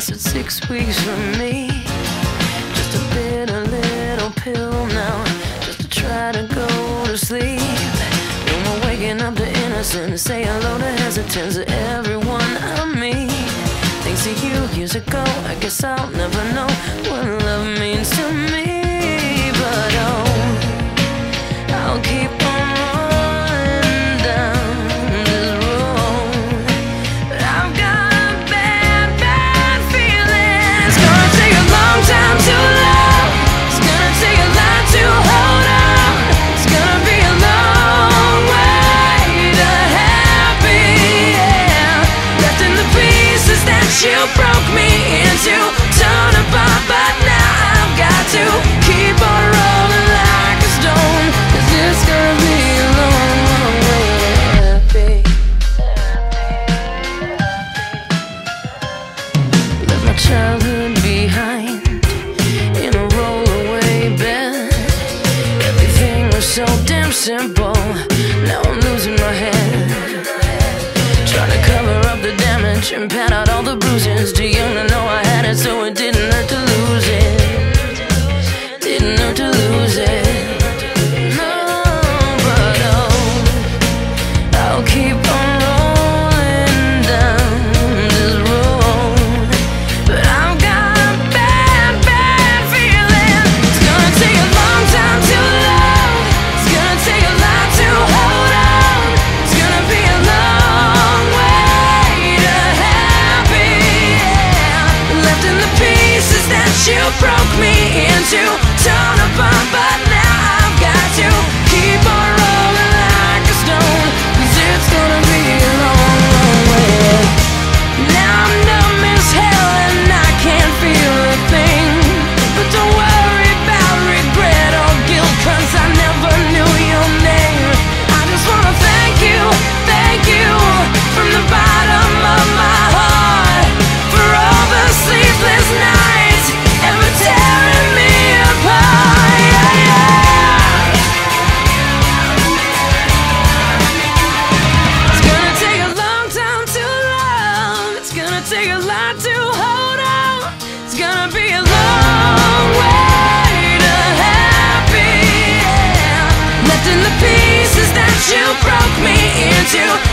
lasted 6 weeks for me. Just a little pill now, just to try to go to sleep. No more waking up to innocence, say hello to hesitance to everyone I meet. Thanks to you years ago, I guess I'll never know what love means to me. But oh, I'll keep on rolling down this road. But I've got a bad feeling. It's gonna take a long time to love. It's gonna take a lot to hold on. It's gonna be a long way to happy, yeah. Left in the pieces that you broke me into, torn apart, but now I've got to keep on rolling like a stone, 'cause it's gonna be a long, long way to happy. Left my childhood behind in a rollaway bed. Everything was so damn simple, now I'm losing my head. Trying to cover up the damage and pat out all the bruises. Too young to know I had it, so it didn't hurt to lose it. Didn't hurt to lose it. No, but oh, I'll keep on rolling down this road. But I've got a bad feeling. It's gonna take a long time to love. It's gonna take a lot to hold on. It's gonna be a long way to happy, yeah. Left in the pieces that you broke me into, torn apart, but now I've got to keep on rolling like a stone, 'cause it's gonna be a long, long way. Now I'm numb as hell and I can't feel a thing. But don't worry about regret or guilt, 'cause I never knew your name. I just wanna thank you from the bottom of my heart, for all the sleepless nights ever tearing me apart, yeah, yeah. It's gonna take a long time to love. It's gonna take a lot to hold on. It's gonna be a long way to happy, yeah. Left in the pieces that you broke me into,